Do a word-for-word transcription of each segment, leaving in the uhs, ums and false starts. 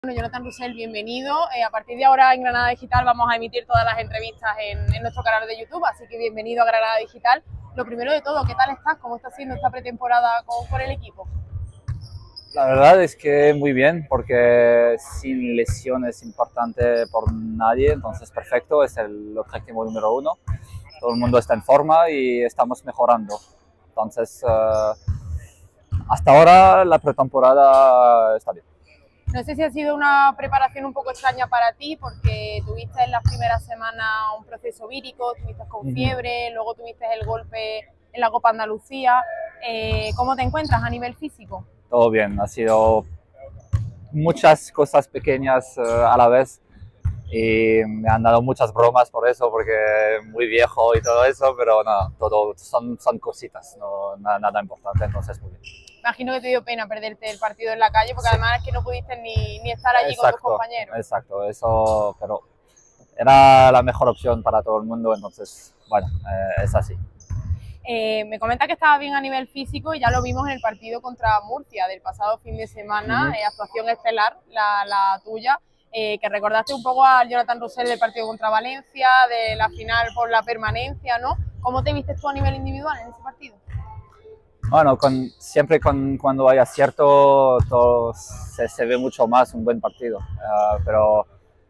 Bueno, Jonathan Roussel, bienvenido. Eh, a partir de ahora en Granada Digital vamos a emitir todas las entrevistas en, en nuestro canal de YouTube, así que bienvenido a Granada Digital. Lo primero de todo, ¿qué tal estás? ¿Cómo está siendo esta pretemporada con, con el equipo? La verdad es que muy bien, porque sin lesiones importantes por nadie, entonces perfecto, es el objetivo número uno. Todo el mundo está en forma y estamos mejorando. Entonces, uh, hasta ahora la pretemporada está bien. No sé si ha sido una preparación un poco extraña para ti, porque tuviste en las primeras semanas un proceso vírico, tuviste con fiebre, uh-huh. Luego tuviste el golpe en la Copa Andalucía. Eh, ¿Cómo te encuentras a nivel físico? Todo bien, ha sido muchas cosas pequeñas uh, a la vez y me han dado muchas bromas por eso, porque muy viejo y todo eso, pero no, todo son, son cositas, no, nada, nada importante, entonces muy bien. Imagino que te dio pena perderte el partido en la calle, porque sí. Además es que no pudiste ni, ni estar allí exacto, con tus compañeros. Exacto, eso, pero era la mejor opción para todo el mundo, entonces, bueno, eh, es así. Eh, me comenta que estaba bien a nivel físico y ya lo vimos en el partido contra Murcia del pasado fin de semana, uh-huh. eh, actuación estelar, la, la tuya, eh, que recordaste un poco al Jonathan Roussel del partido contra Valencia, de la final por la permanencia, ¿no? ¿Cómo te viste tú a nivel individual en ese partido? Bueno, con, siempre con, cuando hay acierto todo se, se ve mucho más un buen partido, uh, pero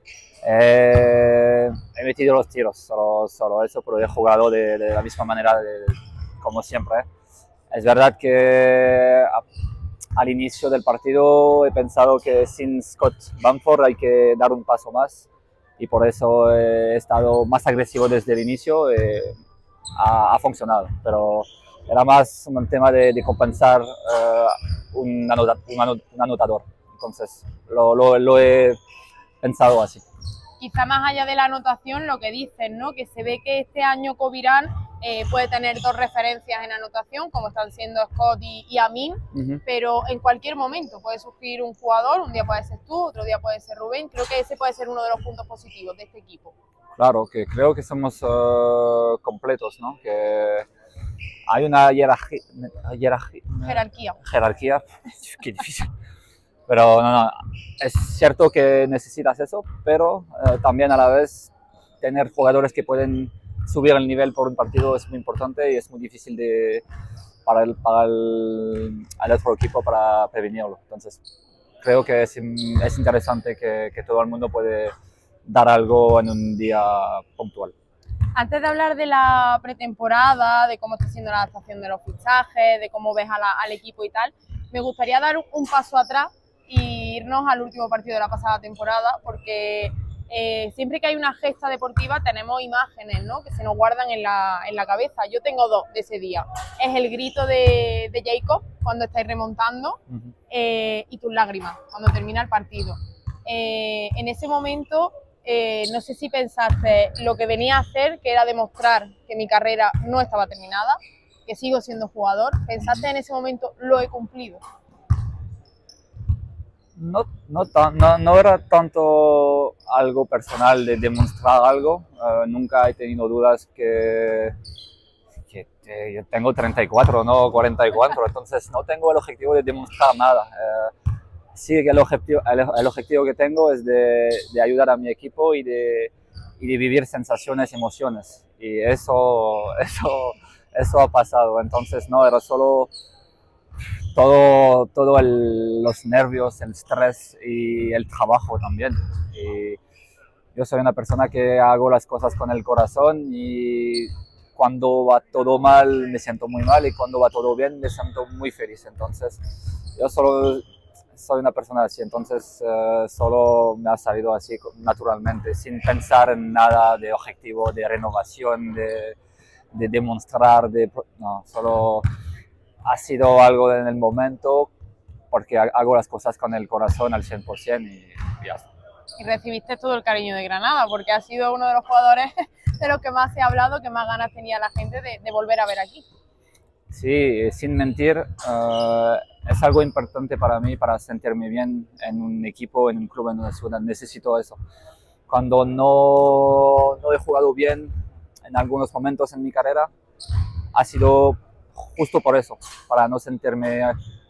eh, he metido los tiros, solo, solo eso, pero he jugado de, de la misma manera de, como siempre. Es verdad que a, al inicio del partido he pensado que sin Scott Bamford hay que dar un paso más y por eso he estado más agresivo desde el inicio, eh, ha, ha funcionado, pero era más un tema de, de compensar uh, un, anota, un, anot, un anotador, entonces lo, lo, lo he pensado así. Quizá más allá de la anotación, lo que dicen, ¿no? Que se ve que este año Covirán eh, puede tener dos referencias en anotación, como están siendo Scott y, y Amin, uh-huh. Pero en cualquier momento puede surgir un jugador, un día puede ser tú, otro día puede ser Rubén. Creo que ese puede ser uno de los puntos positivos de este equipo. Claro, que creo que somos uh, completos, ¿no? Que hay una jerarquía. Jerarquía. Jerarquía. jerarquía. Qué difícil. Pero no, no, es cierto que necesitas eso, pero eh, también a la vez tener jugadores que pueden subir el nivel por un partido es muy importante y es muy difícil de, para, el, para el, el otro equipo para prevenirlo. Entonces creo que es, es interesante que, que todo el mundo puede dar algo en un día puntual. Antes de hablar de la pretemporada, de cómo está siendo la adaptación de los fichajes, de cómo ves a la, al equipo y tal, me gustaría dar un paso atrás y irnos al último partido de la pasada temporada, porque eh, siempre que hay una gesta deportiva tenemos imágenes, ¿no? Que se nos guardan en la, en la cabeza. Yo tengo dos de ese día. Es el grito de, de Jacob cuando estáis remontando, uh-huh. eh, y tus lágrimas cuando termina el partido. Eh, en ese momento, eh, no sé si pensaste lo que venía a hacer, que era demostrar que mi carrera no estaba terminada, que sigo siendo jugador. ¿Pensaste en ese momento, lo he cumplido? No, no, no, no era tanto algo personal de demostrar algo, uh, nunca he tenido dudas que, que, que yo tengo treinta y cuatro, no cuarenta y cuatro, entonces no tengo el objetivo de demostrar nada. Uh, sí que el objetivo, el, el objetivo que tengo es de, de ayudar a mi equipo y de, y de vivir sensaciones, emociones, y eso, eso, eso ha pasado, entonces no, era solo todo, todo el, los nervios, el estrés y el trabajo también. Y yo soy una persona que hago las cosas con el corazón y cuando va todo mal me siento muy mal y cuando va todo bien me siento muy feliz. Entonces yo solo soy una persona así, entonces uh, solo me ha salido así naturalmente, sin pensar en nada de objetivo, de renovación, de, de demostrar, de, no, solo ha sido algo en el momento porque hago las cosas con el corazón al cien por ciento y, y ya está. Y recibiste todo el cariño de Granada porque has sido uno de los jugadores de los que más se ha hablado, que más ganas tenía la gente de, de volver a ver aquí. Sí, sin mentir, uh, es algo importante para mí, para sentirme bien en un equipo, en un club, en una ciudad. Necesito eso. Cuando no, no he jugado bien en algunos momentos en mi carrera, ha sido justo por eso, para no sentirme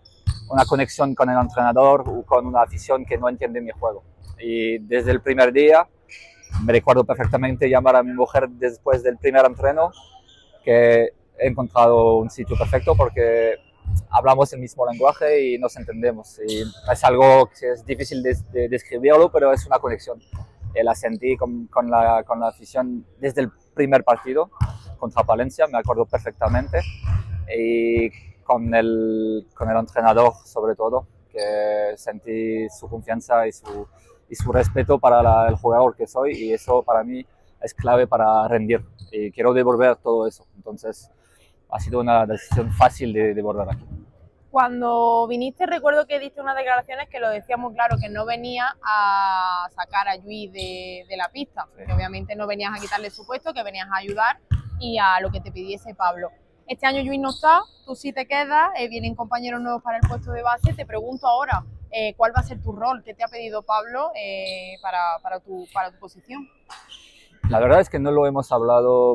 una conexión con el entrenador o con una afición que no entiende mi juego. Y desde el primer día me recuerdo perfectamente llamar a mi mujer después del primer entreno, que he encontrado un sitio perfecto porque hablamos el mismo lenguaje y nos entendemos. Y es algo que es difícil de, de describirlo, pero es una conexión. Eh, la sentí con, con, la, con la afición desde el primer partido contra Palencia, me acuerdo perfectamente. Y con el, con el entrenador, sobre todo, que sentí su confianza y su, y su respeto para la, el jugador que soy, y eso para mí es clave para rendir. Y quiero devolver todo eso. Entonces, ha sido una decisión fácil de devolver aquí. Cuando viniste, recuerdo que diste unas declaraciones que lo decía muy claro, que no venía a sacar a Lluís de, de la pista, sí. Que obviamente no venías a quitarle su puesto, que venías a ayudar y a lo que te pidiese Pablo. Este año Lluís no está, tú sí te quedas, eh, vienen compañeros nuevos para el puesto de base. Te pregunto ahora, eh, ¿cuál va a ser tu rol? ¿Qué te ha pedido Pablo eh, para, para, tu, para tu posición? La verdad es que no lo hemos hablado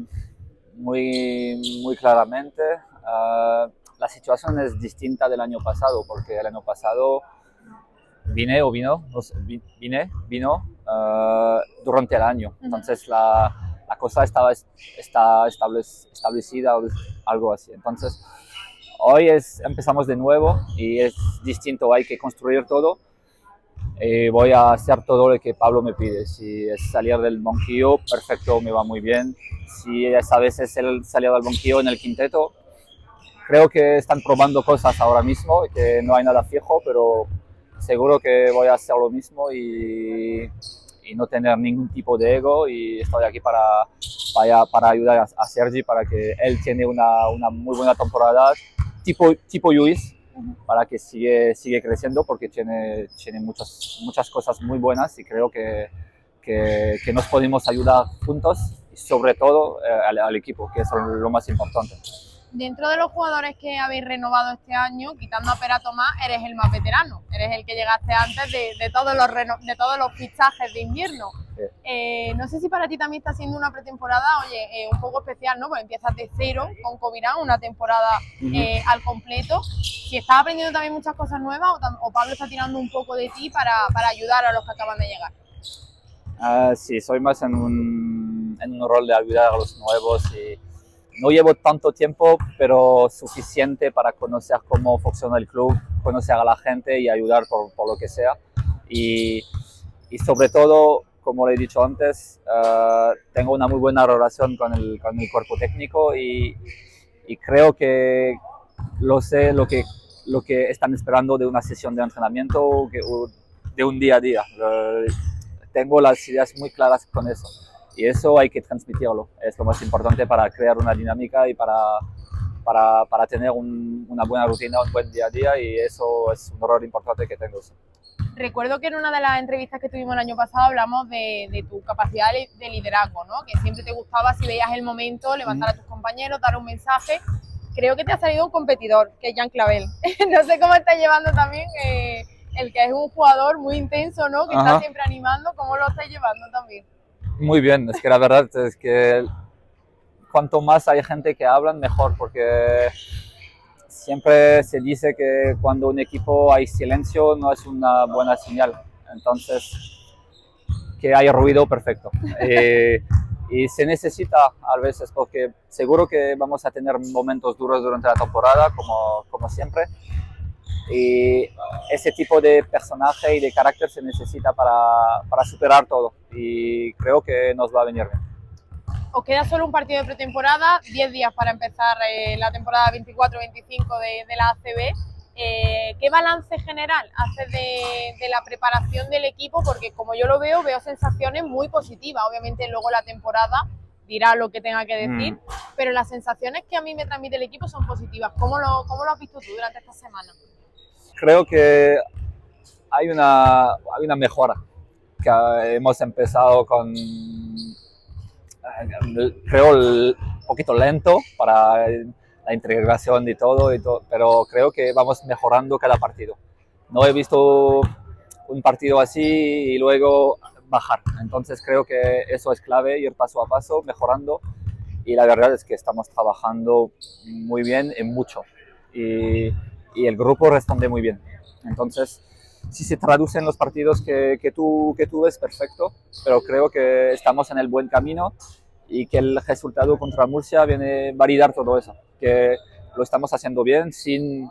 muy, muy claramente. Uh, la situación es distinta del año pasado, porque el año pasado vine o vino, no sé, vine, vino uh, durante el año. Entonces la, la cosa estaba está establecida o algo así. Entonces hoy es, empezamos de nuevo y es distinto, hay que construir todo. Y voy a hacer todo lo que Pablo me pide. Si es salir del banquillo, perfecto, me va muy bien. Si esa vez es el salir del banquillo en el quinteto, creo que están probando cosas ahora mismo, que no hay nada fijo, pero seguro que voy a hacer lo mismo y, y no tener ningún tipo de ego. Y estoy aquí para, para, para ayudar a, a Sergi, para que él tiene una, una muy buena temporada, tipo, tipo Lluís, para que sigue, sigue creciendo, porque tiene, tiene muchas, muchas cosas muy buenas y creo que, que, que nos podemos ayudar juntos y sobre todo eh, al, al equipo, que es lo más importante. Dentro de los jugadores que habéis renovado este año, quitando a Pera Tomás, eres el más veterano, eres el que llegaste antes de, de, todos, los reno, de todos los fichajes de invierno. Sí. Eh, no sé si para ti también está siendo una pretemporada, oye, eh, un poco especial, ¿no? Pues empiezas de cero con Covirán, una temporada uh-huh. eh, al completo. Si estás aprendiendo también muchas cosas nuevas o, o Pablo está tirando un poco de ti para, para ayudar a los que acaban de llegar. Uh, sí, soy más en un, en un rol de ayudar a los nuevos y no llevo tanto tiempo, pero suficiente para conocer cómo funciona el club, conocer a la gente y ayudar por, por lo que sea. Y, y sobre todo, como le he dicho antes, uh, tengo una muy buena relación con el, con el cuerpo técnico y, y creo que lo sé lo que, lo que están esperando de una sesión de entrenamiento o, que, o de un día a día. Uh, tengo las ideas muy claras con eso. Y eso hay que transmitirlo, es lo más importante para crear una dinámica y para, para, para tener un, una buena rutina, un buen día a día, y eso es un rol importante que tengo. Recuerdo que en una de las entrevistas que tuvimos el año pasado hablamos de, de tu capacidad de liderazgo, ¿no? Que siempre te gustaba, si veías el momento, levantar a tus compañeros, dar un mensaje. Creo que te ha salido un competidor, que es Jan Clavel. No sé cómo estás llevando también eh, el que es un jugador muy intenso, ¿no? Que Ajá. Está siempre animando, ¿cómo lo estás llevando también? Muy bien, es que la verdad es que cuanto más hay gente que hablan, mejor, porque siempre se dice que cuando un equipo hay silencio no es una buena señal. Entonces, que haya ruido, perfecto. Eh, y se necesita a veces, porque seguro que vamos a tener momentos duros durante la temporada, como, como siempre. Y ese tipo de personaje y de carácter se necesita para, para superar todo y creo que nos va a venir bien. Os queda solo un partido de pretemporada, diez días para empezar eh, la temporada veinticuatro veinticinco de, de la A C B. Eh, ¿Qué balance general haces de, de la preparación del equipo? Porque como yo lo veo, veo sensaciones muy positivas. Obviamente luego la temporada dirá lo que tenga que decir, mm. pero las sensaciones que a mí me transmite el equipo son positivas. ¿Cómo lo, cómo lo has visto tú durante esta semana? Creo que hay una, hay una mejora, que hemos empezado con, creo, un poquito lento para la integración y todo, y todo, pero creo que vamos mejorando cada partido. No he visto un partido así y luego bajar, entonces creo que eso es clave, ir paso a paso, mejorando, y la verdad es que estamos trabajando muy bien en mucho. Y, y el grupo responde muy bien. Entonces, si se traduce en los partidos que, que, tú, que tú ves, perfecto, pero creo que estamos en el buen camino y que el resultado contra Murcia viene a validar todo eso, que lo estamos haciendo bien sin,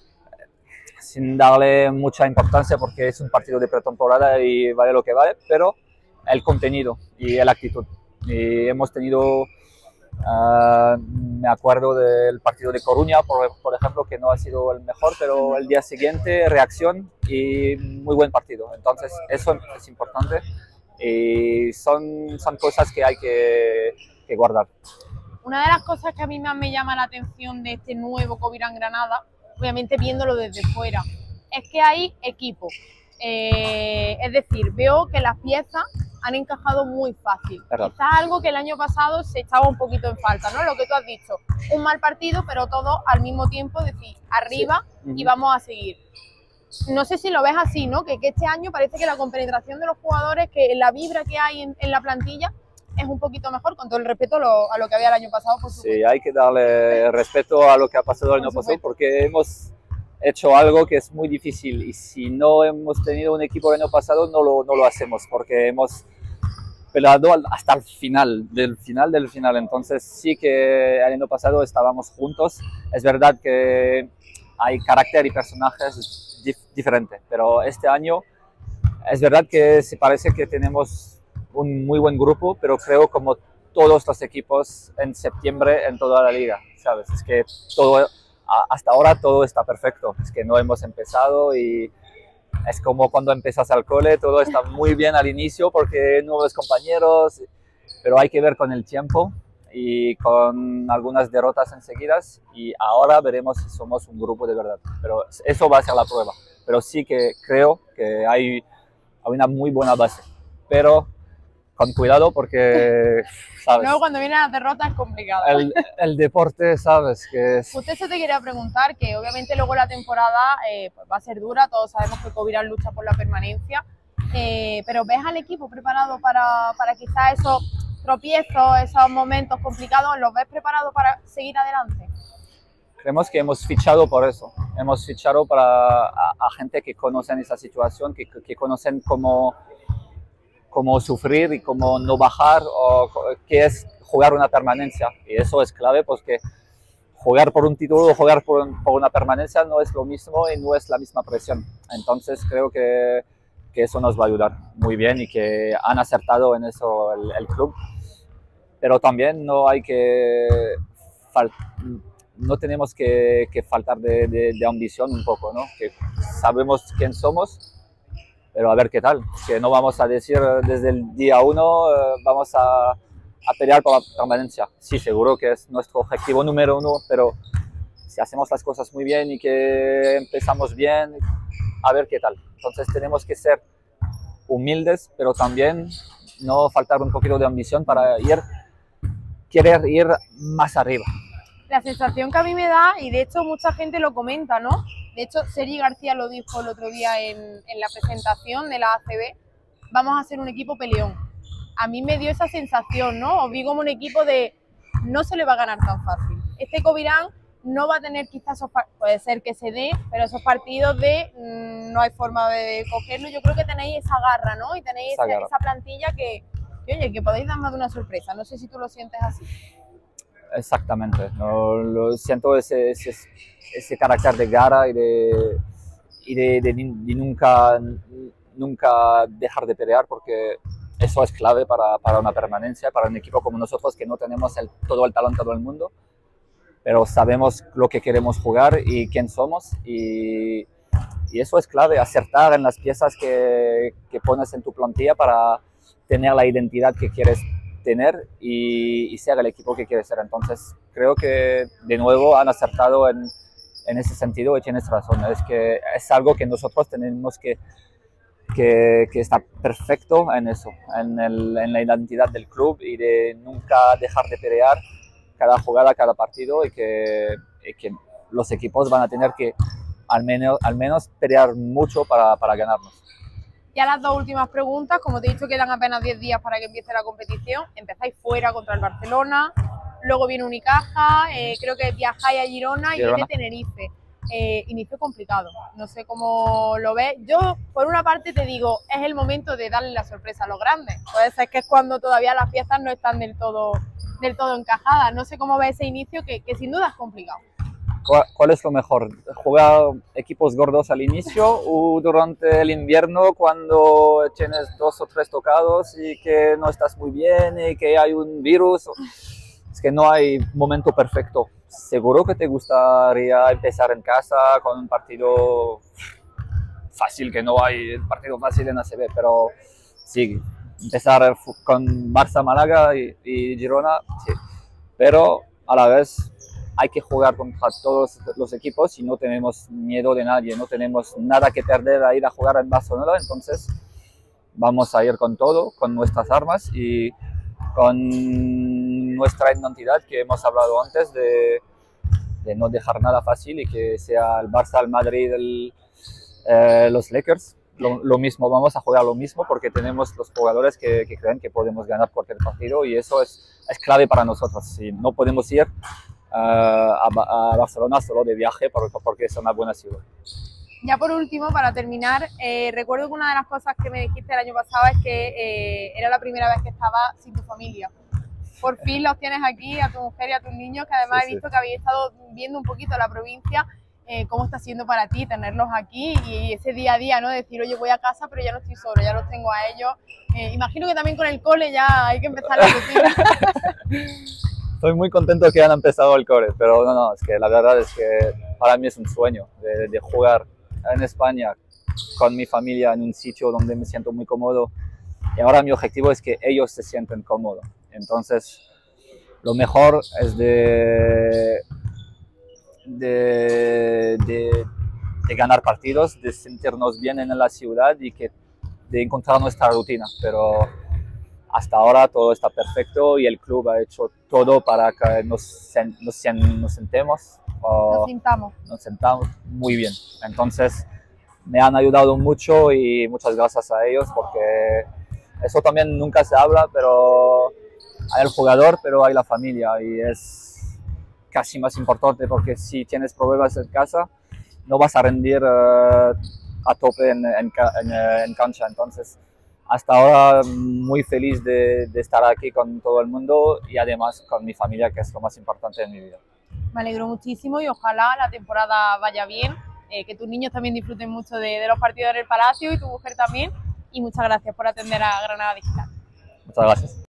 sin darle mucha importancia porque es un partido de pretemporada y vale lo que vale, pero el contenido y la actitud. Y hemos tenido, uh, me acuerdo del partido de Coruña, por, por ejemplo, que no ha sido el mejor, pero el día siguiente reacción y muy buen partido. Entonces eso es importante y son, son cosas que hay que, que guardar. Una de las cosas que a mí más me llama la atención de este nuevo Covirán Granada, obviamente viéndolo desde fuera, es que hay equipo. Eh, es decir, veo que las piezas han encajado muy fácil. Claro. Quizás algo que el año pasado se echaba un poquito en falta, ¿no? Lo que tú has dicho, un mal partido, pero todo al mismo tiempo, decir, arriba sí. Y vamos a seguir. No sé si lo ves así, ¿no? Que, que este año parece que la compenetración de los jugadores, que la vibra que hay en, en la plantilla es un poquito mejor, con todo el respeto lo, a lo que había el año pasado, por supuesto. Sí, hay que darle respeto a lo que ha pasado el año pasado, porque hemos hecho algo que es muy difícil y si no hemos tenido un equipo el año pasado no lo, no lo hacemos, porque hemos peleado hasta el final, del final del final. Entonces sí que el año pasado estábamos juntos. Es verdad que hay carácter y personajes dif diferentes, pero este año es verdad que se parece que tenemos un muy buen grupo, pero creo como todos los equipos en septiembre en toda la liga, ¿sabes? Es que todo, hasta ahora todo está perfecto, es que no hemos empezado y es como cuando empiezas al cole, todo está muy bien al inicio porque nuevos compañeros, pero hay que ver con el tiempo y con algunas derrotas enseguidas y ahora veremos si somos un grupo de verdad, pero eso va a ser la prueba. Pero sí que creo que hay, hay una muy buena base, pero con cuidado porque, ¿sabes? Luego cuando vienen las derrotas es complicado. El, el deporte, ¿sabes? Que es... Usted se te quería preguntar, que obviamente luego la temporada eh, pues va a ser dura, todos sabemos que Covirán lucha por la permanencia, eh, pero ¿ves al equipo preparado para, para quizás esos tropiezos, esos momentos complicados, los ves preparados para seguir adelante? Creemos que hemos fichado por eso, hemos fichado para a, a gente que conocen esa situación, que, que conocen cómo, cómo sufrir y cómo no bajar, o qué es jugar una permanencia. Y eso es clave porque jugar por un título o jugar por, por una permanencia no es lo mismo y no es la misma presión. Entonces creo que, que eso nos va a ayudar muy bien y que han acertado en eso el, el club. Pero también no hay que... no tenemos que, que faltar de, de, de ambición un poco, ¿no? Que sabemos quién somos, pero a ver qué tal. Que no vamos a decir desde el día uno eh, vamos a, a pelear por la permanencia. Sí, seguro que es nuestro objetivo número uno, pero si hacemos las cosas muy bien y que empezamos bien, a ver qué tal. Entonces tenemos que ser humildes, pero también no faltar un poquito de ambición para ir, querer ir más arriba. La sensación que a mí me da, y de hecho mucha gente lo comenta, ¿no? De hecho, Sergi García lo dijo el otro día en, en la presentación de la A C B, vamos a ser un equipo peleón. A mí me dio esa sensación, ¿no? Os vi como un equipo de no se le va a ganar tan fácil. Este Covirán no va a tener quizás esos, puede ser que se dé, pero esos partidos de mmm, no hay forma de cogerlo. Yo creo que tenéis esa garra, ¿no? Y tenéis esa, esa, esa plantilla que, que, oye, que podéis dar más de una sorpresa. No sé si tú lo sientes así. Exactamente, no, lo siento ese, ese, ese carácter de garra y de, y de, de, de nunca, nunca dejar de pelear, porque eso es clave para, para una permanencia, para un equipo como nosotros que no tenemos el, todo el talento del mundo, pero sabemos lo que queremos jugar y quién somos y, y eso es clave, acertar en las piezas que, que pones en tu plantilla para tener la identidad que quieres tener y, y ser el equipo que quiere ser. Entonces creo que de nuevo han acertado en, en ese sentido y tienes razón, es que es algo que nosotros tenemos que, que, que estar perfecto en eso, en, el, en la identidad del club y de nunca dejar de pelear cada jugada, cada partido y que, y que los equipos van a tener que al menos, al menos pelear mucho para, para ganarnos. Ya las dos últimas preguntas, como te he dicho, quedan apenas diez días para que empiece la competición. Empezáis fuera contra el Barcelona, luego viene Unicaja, eh, creo que viajáis a Girona y Girona. viene Tenerife. eh, inicio complicado. No sé cómo lo ves. Yo, por una parte, te digo, es el momento de darle la sorpresa a los grandes. Puede ser que es cuando todavía las piezas no están del todo, del todo encajadas. No sé cómo ves ese inicio, que, que sin duda es complicado. ¿Cuál es lo mejor? ¿Jugar equipos gordos al inicio o durante el invierno cuando tienes dos o tres tocados y que no estás muy bien y que hay un virus? Es que no hay momento perfecto. Seguro que te gustaría empezar en casa con un partido fácil, que no hay partido fácil en A C B, pero sí, empezar con Barça, Málaga y, y Girona, sí. Pero a la vez hay que jugar contra todos los equipos y no tenemos miedo de nadie, no tenemos nada que perder a ir a jugar en Barcelona, entonces vamos a ir con todo, con nuestras armas y con nuestra identidad que hemos hablado antes de, de no dejar nada fácil y que sea el Barça, el Madrid, el, eh, los Lakers. Lo, lo mismo, vamos a jugar lo mismo porque tenemos los jugadores que, que creen que podemos ganar cualquier partido y eso es, es clave para nosotros. Si no podemos ir uh, a, a Barcelona solo de viaje porque, porque es una buena ciudad. Ya por último, para terminar, eh, recuerdo que una de las cosas que me dijiste el año pasado es que eh, era la primera vez que estabas sin tu familia. Por fin los tienes aquí, a tu mujer y a tus niños, que además sí, he visto sí. que habéis estado viendo un poquito la provincia. Eh, ¿Cómo está siendo para ti tenerlos aquí y ese día a día, ¿no? Decir, oye, voy a casa, pero ya no estoy solo, ya los tengo a ellos. Eh, imagino que también con el cole ya hay que empezar la rutina. Estoy muy contento que han empezado el cole, pero no, no, es que la verdad es que para mí es un sueño de, de jugar en España con mi familia en un sitio donde me siento muy cómodo. Y ahora mi objetivo es que ellos se sienten cómodos. Entonces, lo mejor es de... De, de, de ganar partidos, de sentirnos bien en la ciudad y que, de encontrar nuestra rutina. Pero hasta ahora todo está perfecto y el club ha hecho todo para que nos, nos, nos sentemos. Nos sintamos. Nos sentamos muy bien. Entonces me han ayudado mucho y muchas gracias a ellos porque eso también nunca se habla, pero hay el jugador, pero hay la familia y es casi más importante porque si tienes problemas en casa no vas a rendir uh, a tope en, en, en, en cancha. Entonces hasta ahora muy feliz de, de estar aquí con todo el mundo y además con mi familia, que es lo más importante en mi vida. Me alegro muchísimo y ojalá la temporada vaya bien, eh, que tus niños también disfruten mucho de, de los partidos en el Palacio y tu mujer también, y muchas gracias por atender a Granada Digital. Muchas gracias.